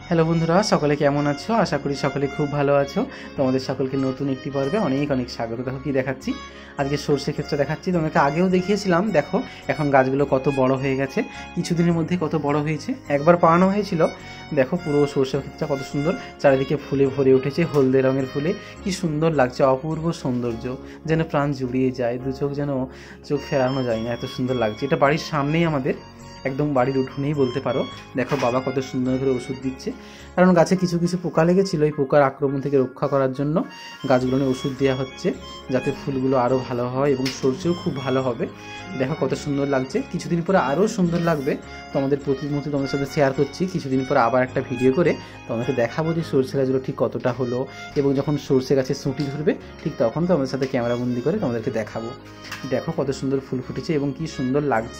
Hello বন্ধুরা, সকলে কেমন আছো? আশা করি সকলে খুব ভালো আছো। তোমাদের সকলকে নতুন একটি পর্বে অনেক অনেক স্বাগত। দেখো কি দেখাচ্ছি, আজকে সর্ষে ক্ষেতটা দেখাচ্ছি। তোমাকে আগেও দেখিয়েছিলাম। দেখো এখন গাছগুলো কত বড় হয়ে গেছে, কিছুদিনের মধ্যে কত বড় হয়েছে। একবার পাড়ানো হয়েছিল। দেখো পুরো সর্ষে ক্ষেতটা কত সুন্দর, চারিদিকে ফুলে ভরে উঠেছে, হলদে রঙের ফুলে। কি সুন্দর লাগছে, অপূর্ব সৌন্দর্য, যেন প্রাণ জুড়িয়ে যায়, দু চোখ যেন চোখ ফেরানো যায় না, এত সুন্দর লাগছে। এটা বাড়ির সামনেই আমাদের, একদম বাড়ির উঠোনেই বলতে পারো। দেখো বাবা কত সুন্দর করে ওষুধ দিচ্ছে, কারণ গাছে কিছু কিছু পোকা লেগেছিল। এই পোকার আক্রমণ থেকে রক্ষা করার জন্য গাছগুলো ওষুধ দেওয়া হচ্ছে, যাতে ফুলগুলো আরও ভালো হয় এবং সর্ষেও খুব ভালো হবে। দেখো কত সুন্দর লাগছে, কিছুদিন পরে আরও সুন্দর লাগবে। তোমাদের প্রতিমুহূর্তে তোমাদের সাথে শেয়ার করছি। কিছুদিন পরে আবার একটা ভিডিও করে তোমাদেরকে দেখাবো যে সর্ষে গাছগুলো ঠিক কতটা হলো, এবং যখন সর্ষে গাছে সুঁটি ধরবে ঠিক তখন তোমাদের সাথে ক্যামেরাবন্দি করে তোমাদেরকে দেখাবো। দেখো কত সুন্দর ফুল ফুটেছে এবং কি সুন্দর লাগছে।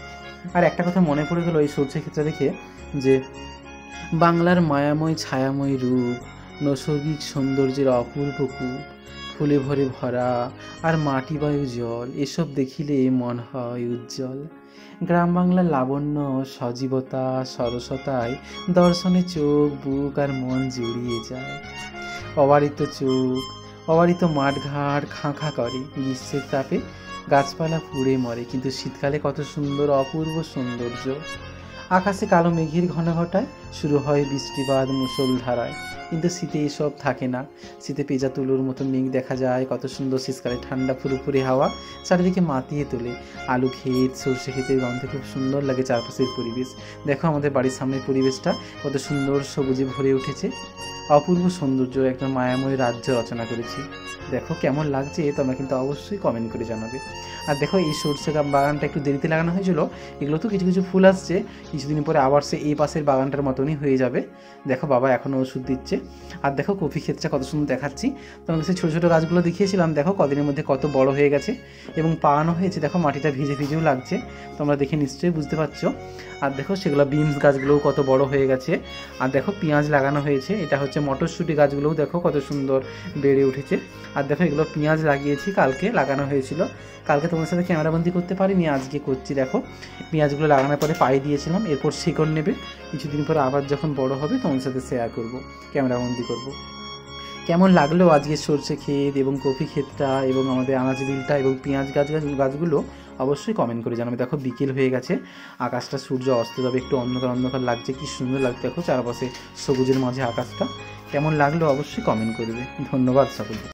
আর একটা কথা মনে পড়ে গেল এই সর্ষে ক্ষেতটা দেখে, যে বাংলার মায়াময় ছায়াময় রূপ, নৈসর্গিক সৌন্দর্যের অপূর্ব কূপ, ফুলে ভরে ভরা, আর মাটি বায়ু জল, এসব দেখিলে মন হয় উজ্জ্বল। গ্রাম বাংলার লাবণ্য, সজীবতা, সরসতায় দর্শনে চোখ, বুক আর মন জুড়িয়ে যায়। অবারিত চোখ, অবারিত মাঠঘাট খাঁ খাঁ করে, গ্রীষ্মের তাপে গাছপালা পুড়ে মরে, কিন্তু শীতকালে কত সুন্দর অপূর্ব সৌন্দর্য। আকাশে কালো মেঘের ঘন ঘটায় শুরু হয় বৃষ্টিপাত মুষলধারায়, কিন্তু শীতে এসব থাকে না। শীতে পেঁজা তুলোর মতো মেঘ দেখা যায়, কত সুন্দর শীতকালে ঠান্ডা ফুরফুরে হাওয়া চারিদিকে মাতিয়ে তোলে। আলু ক্ষেত, সর্ষে ক্ষেতের গন্ধে খুব সুন্দর লাগে চারপাশের পরিবেশ। দেখো আমাদের বাড়ির সামনের পরিবেশটা কত সুন্দর সবুজে ভরে উঠেছে, অপূর্ব সৌন্দর্য, একটা মায়াময় রাজ্য রচনা করেছি। দেখো কেমন লাগছে তোমরা কিন্তু অবশ্যই কমেন্ট করে জানাবে। আর দেখো এই সর্ষে বাগানটা একটু দেরিতে লাগানো হয়েছিল, এগুলো তো কিছু কিছু ফুল আসছে, কিছুদিন পরে আবার সে এই পাশের বাগানটার মতনই হয়ে যাবে। দেখো বাবা এখনও ওষুধ দিচ্ছে। আর দেখো কফি ক্ষেতটা কত সুন্দর দেখাচ্ছি। তোমাদের সেই ছোটো ছোটো গাছগুলো দেখিয়েছিলাম, দেখো কদিনের মধ্যে কত বড় হয়ে গেছে এবং পাড়ানো হয়েছে। দেখো মাটিটা ভিজে ভিজেও লাগছে, তোমরা দেখে নিশ্চয়ই বুঝতে পারছো। আর দেখো সেগুলো বিনস গাছগুলোও কত বড় হয়ে গেছে। আর দেখো পেঁয়াজ লাগানো হয়েছে, এটা হচ্ছে মটরশুঁটি গাছগুলোও দেখো কত সুন্দর বেড়ে উঠেছে। আর দেখো এগুলো পেঁয়াজ লাগিয়েছি, কালকে লাগানো হয়েছিল। কালকে তোমার সাথে ক্যামেরাবন্দি করতে পারিনি, আজকে করছি। দেখো পেঁয়াজগুলো লাগানোর পরে পায়ে দিয়েছিলাম, এরপর শিকড় নেবে। কিছুদিন পরে আবার যখন বড় হবে তোমার সাথে শেয়ার করব, ক্যামেরাবন্দি করব। কেমন লাগলো আজকে সর্ষে ক্ষেত এবং কফি ক্ষেতটা এবং আমাদের আনাজ বিলটা এবং পেঁয়াজ গাছগুলো অবশ্যই কমেন্ট করে জানাবে। দেখো বিকেল হয়ে গেছে, আকাশটা সূর্য অস্ত যাবে, একটু অন্ধকার অন্ধকার লাগছে, কি সুন্দর লাগছে। দেখো চারপাশে সবুজের মাঝে আকাশটা কেমন লাগলো অবশ্যই কমেন্ট করবে। ধন্যবাদ সকলকে।